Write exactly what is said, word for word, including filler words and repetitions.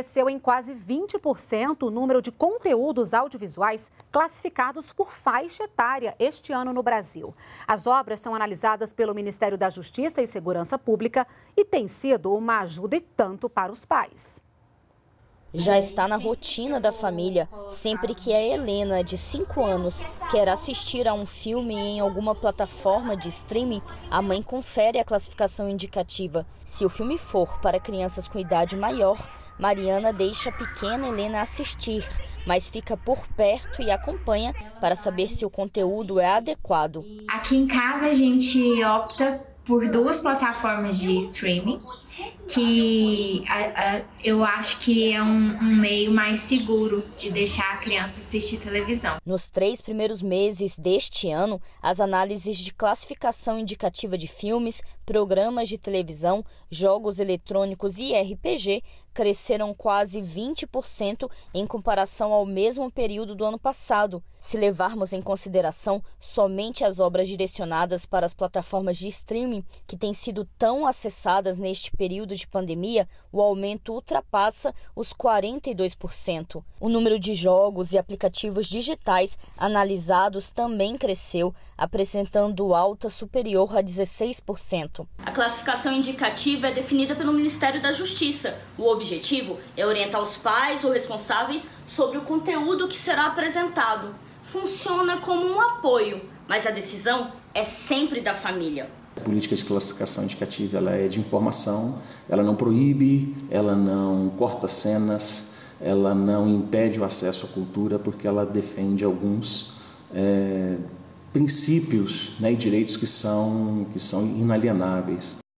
cresceu em quase vinte por cento o número de conteúdos audiovisuais classificados por faixa etária este ano no Brasil. As obras são analisadas pelo Ministério da Justiça e Segurança Pública e têm sido uma ajuda e tanto para os pais. Já está na rotina da família. Sempre que a Helena, de cinco anos, quer assistir a um filme em alguma plataforma de streaming, a mãe confere a classificação indicativa. Se o filme for para crianças com idade maior, Mariana deixa a pequena Helena assistir, mas fica por perto e acompanha para saber se o conteúdo é adequado. Aqui em casa a gente opta por duas plataformas de streaming, que a, a, eu acho que é um, um meio mais seguro de deixar a criança assistir televisão. Nos três primeiros meses deste ano, as análises de classificação indicativa de filmes, programas de televisão, jogos eletrônicos e R P G cresceram quase vinte por cento em comparação ao mesmo período do ano passado. Se levarmos em consideração somente as obras direcionadas para as plataformas de streaming que têm sido tão acessadas neste período de pandemia, o aumento ultrapassa os quarenta e dois por cento. O número de jogos e aplicativos digitais analisados também cresceu, apresentando alta superior a dezesseis por cento. A classificação indicativa é definida pelo Ministério da Justiça. O objetivo é orientar os pais ou responsáveis sobre o conteúdo que será apresentado. Funciona como um apoio, mas a decisão é sempre da família. A política de classificação indicativa ela é de informação, ela não proíbe, ela não corta cenas, ela não impede o acesso à cultura, porque ela defende alguns é, princípios, né, e direitos que são, que são inalienáveis.